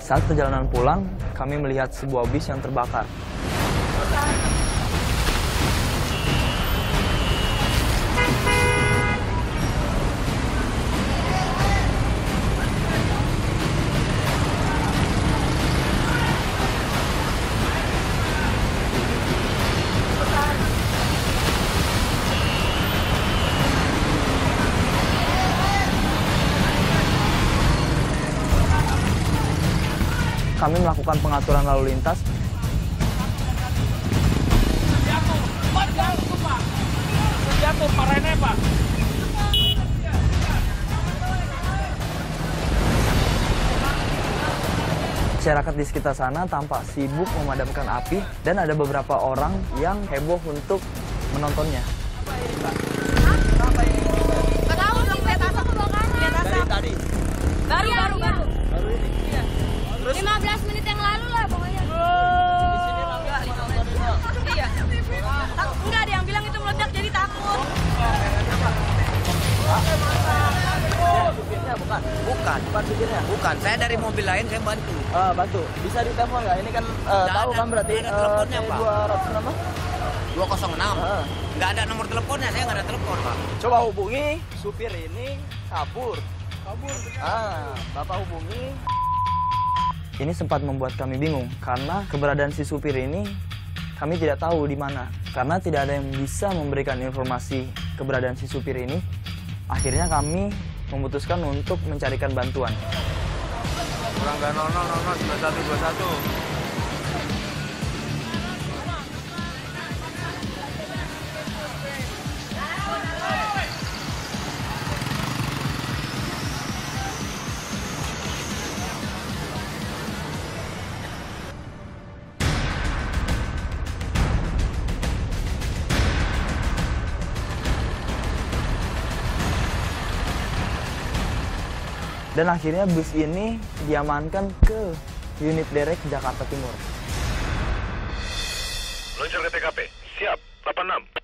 Saat perjalanan pulang, kami melihat sebuah bis yang terbakar. Kami melakukan pengaturan lalu lintas. Masyarakat di sekitar sana tampak sibuk memadamkan api dan ada beberapa orang yang heboh untuk menontonnya. Baru ini. 15 menit yang lalu lah pokoknya. Di sini enggak nontonin doang. Iya. Enggak ada yang bilang itu meledak jadi takut. Supirnya bukan supirnya. Bukan. Saya dari mobil lain saya bantu. Bantu. Bisa ditelepon nggak? Ini kan tahu kan berarti ada teleponnya, Pak. 206. 206. Nggak ada nomor teleponnya, saya nggak ada telepon, Pak. Coba hubungi supir ini kabur. Bapak hubungi. Ini sempat membuat kami bingung karena keberadaan si supir ini kami tidak tahu di mana. Karena tidak ada yang bisa memberikan informasi keberadaan si supir ini, akhirnya kami memutuskan untuk mencarikan bantuan. Kurang 9121. Dan akhirnya bus ini diamankan ke unit derek Jakarta Timur. Luncur ke TKP. Siap, 86.